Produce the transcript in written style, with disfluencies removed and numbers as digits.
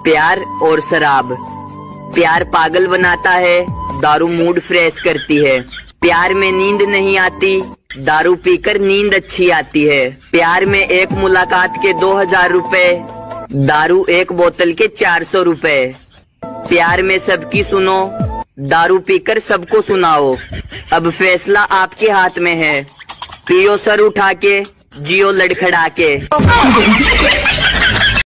प्यार और शराब। प्यार पागल बनाता है, दारू मूड फ्रेश करती है। प्यार में नींद नहीं आती, दारू पीकर नींद अच्छी आती है। प्यार में एक मुलाकात के 2000 रुपए, दारू एक बोतल के 400 रुपए। प्यार में सबकी सुनो, दारू पीकर सबको सुनाओ। अब फैसला आपके हाथ में है, पियो सर उठा के, जियो लड़खड़ा के।